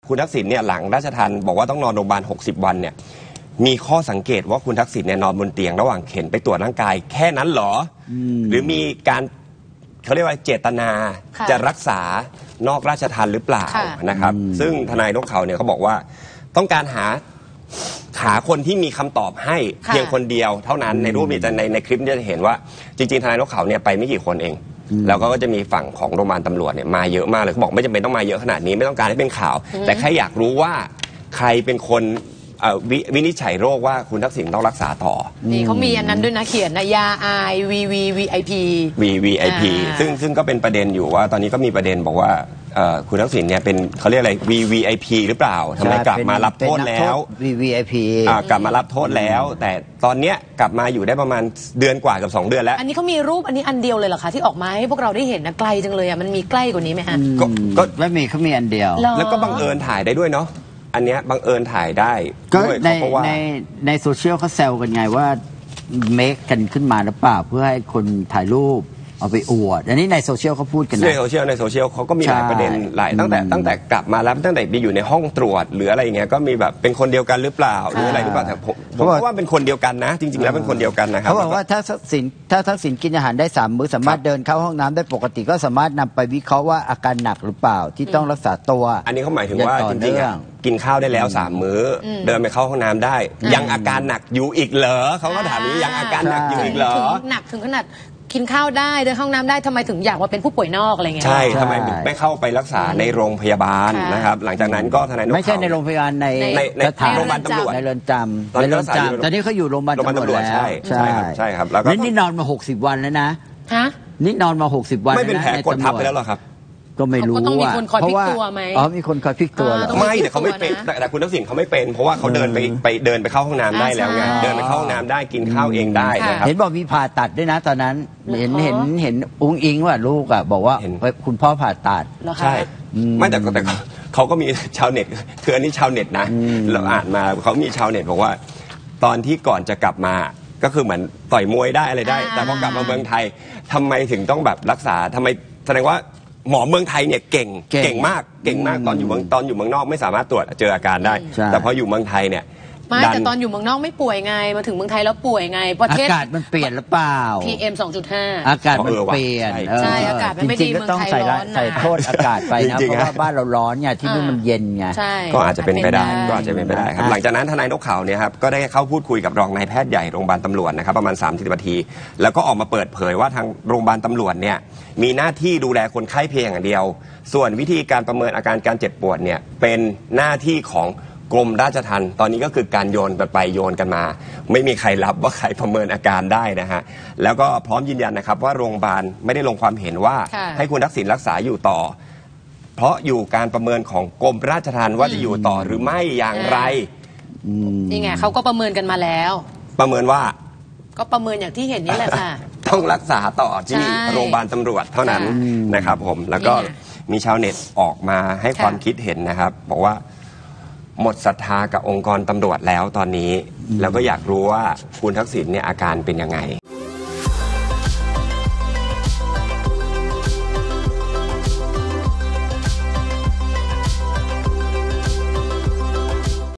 คุณทักษิณเนี่ยหลังราชทัณฑ์บอกว่าต้องนอนโรงพยาบาล60 วันเนี่ยมีข้อสังเกตว่าคุณทักษิณเนี่ยนอนบนเตียงระหว่างเข็นไปตรวจร่างกายแค่นั้นหรอหรือมีการเขาเรียกว่าเจตนาจะรักษานอกราชทัณฑ์หรือเปล่านะครับซึ่งทนายนกเขาเนี่ยเขาบอกว่าต้องการหาคนที่มีคำตอบให้เพียงคนเดียวเท่านั้นในรูปนี้ในคลิปจะเห็นว่าจริงๆทนายนกเขาเนี่ยไปไม่กี่คนเองแล้วก็จะมีฝั่งของโรงพยาบาลตำรวจเนี่ยมาเยอะมากเลยเขาบอกไม่จำเป็นต้องมาเยอะขนาดนี้ไม่ต้องการให้เป็นข่าวแต่แค่อยากรู้ว่าใครเป็นคนวินิจฉัยโรคว่าคุณทักษิณต้องรักษาต่อนี่เขามีอันนั้นด้วยนะเขียนนะยา VVIP VVIP ซึ่งก็เป็นประเด็นอยู่ว่าตอนนี้ก็มีประเด็นบอกว่าคุณทักษิณเนี่ยเป็นเขาเรียกอะไร VVIP หรือเปล่าทำไมกลับมารับโทษแล้ว VVIP กลับมารับโทษแล้วแต่ตอนเนี้ยกลับมาอยู่ได้ประมาณเดือนกว่ากับ2 เดือนแล้วอันนี้เขามีรูปอันนี้อันเดียวเลยเหรอคะที่ออกมาให้พวกเราได้เห็นนะไกลจังเลยอ่ะมันมีใกล้กว่านี้ไหมฮะก็ไม่มีเขามีอันเดียวแล้วก็บังเอิญถ่ายได้ด้วยเนาะอันเนี้ยบังเอิญถ่ายได้ก็ในโซเชียลเขาแซวกันไงว่าเมคกันขึ้นมาหรือเปล่าเพื่อให้คนถ่ายรูปเอาไปอวดอันนี้ในโซเชียลเขาพูดกันในโซเชียลเขาก็มีหลายประเด็นหลายตั้งแต่กลับมาแล้วตั้งแต่ไปอยู่ในห้องตรวจหรืออะไรอย่างเงี้ยก็มีแบบเป็นคนเดียวกันหรือเปล่าหรืออะไรหรือเปล่าแต่ผมว่าเป็นคนเดียวกันนะจริงๆแล้วเป็นคนเดียวกันนะครับเขาบอกว่าถ้าทักษิณกินอาหารได้3 มื้อสามารถเดินเข้าห้องน้ำได้ปกติก็สามารถนำไปวิเคราะห์ว่าอาการหนักหรือเปล่าที่ต้องรักษาตัวอันนี้เขาหมายถึงว่าจริงๆกินข้าวได้แล้ว3 มื้อเดินไปเข้าห้องน้ำได้ยังอาการหนักอยู่อีกเหรอเขาก็ถามนี้ยังอาการหนักอยู่อีกเหรอหนักถึงขนาดกินข้าวได้เดินห้องน้ำได้ทำไมถึงอยากมาเป็นผู้ป่วยนอกอะไรเงี้ยใช่ทำไมไม่เข้าไปรักษาในโรงพยาบาลนะครับหลังจากนั้นก็ทนายนกเขาไม่ใช่ในโรงพยาบาลในโรงพยาบาลตำรวจในเรือนจำตอนนี้เขาอยู่โรงพยาบาลตำรวจแล้วใช่ครับแล้วนี่นอนมา60 วันแล้วนะนี่นอนมา60 วันไม่เป็นแผลกดทับไปแล้วหรอครับก็ไม่รู้ว่าเพราะว่ามีคนคอยพลิกตัวไม่แต่เขาไม่เป็นแต่คุณทักษิณเขาไม่เป็นเพราะว่าเขาเดินไปเข้าห้องน้ำได้แล้วไงเดินไปเข้าห้องน้ำได้กินข้าวเองได้นะครับเห็นบอกมีผ่าตัดด้วยนะตอนนั้นเห็นอุ้งอิงว่าลูกอ่ะบอกว่าคุณพ่อผ่าตัดใช่ไม่แต่เขาก็มีชาวเน็ตคืออันนี้ชาวเน็ตนะเราอ่านมาเขามีชาวเน็ตบอกว่าตอนที่ก่อนจะกลับมาก็คือเหมือนต่อยมวยได้อะไรได้แต่พอกลับมาเมืองไทยทำไมถึงต้องแบบรักษาทำไมแสดงว่าหมอเมืองไทยเนี่ยเก่งมากตอนอยู่เมืองนอกไม่สามารถตรวจเจออาการได้แต่พออยู่เมืองไทยเนี่ยไม่แต่ตอนอยู่เมืองนอกไม่ป่วยไงมาถึงเมืองไทยแล้วป่วยไงประเทศอากาศมันเปลี่ยนหรือเปล่า PM 2.5 อากาศมันเปลี่ยนใช่อากาศมันไม่ดีเมืองไทยร้อนใส่โทษอากาศไปนะเพราะว่าบ้านเราร้อนไงที่นู่นมันเย็นไงก็อาจจะเป็นไปได้ครับหลังจากนั้นทนายนกเขาเนี่ยครับก็ได้เข้าพูดคุยกับรองนายแพทย์ใหญ่โรงพยาบาลตำรวจนะครับประมาณ30 นาทีแล้วก็ออกมาเปิดเผยว่าทางโรงพยาบาลตำรวจเนี่ยมีหน้าที่ดูแลคนไข้เพียงอย่างเดียวส่วนวิธีการประเมินอาการการเจ็บปวดเนี่ยเป็นหน้าที่ของกรมราชทัณฑ์ตอนนี้ก็คือการโยนกันไปโยนกันมาไม่มีใครรับว่าใครประเมินอาการได้นะฮะแล้วก็พร้อมยืนยันนะครับว่าโรงพยาบาลไม่ได้ลงความเห็นว่าให้คุณทักษิณรักษาอยู่ต่อเพราะอยู่การประเมินของกรมราชทัณฑ์ว่าจะอยู่ต่อหรือไม่อย่างไรนี่ไงเขาก็ประเมินกันมาแล้วประเมินว่าก็ประเมินอย่างที่เห็นนี่แหละค่ะต้องรักษาต่อที่โรงพยาบาลตำรวจเท่านั้นนะครับผมแล้วก็มีชาวเน็ตออกมาให้ความคิดเห็นนะครับบอกว่าหมดศรัทธากับองค์กรตำรวจแล้วตอนนี้แล้วก็อยากรู้ว่าคุณทักษิณเนี่ยอาการเป็นยังไง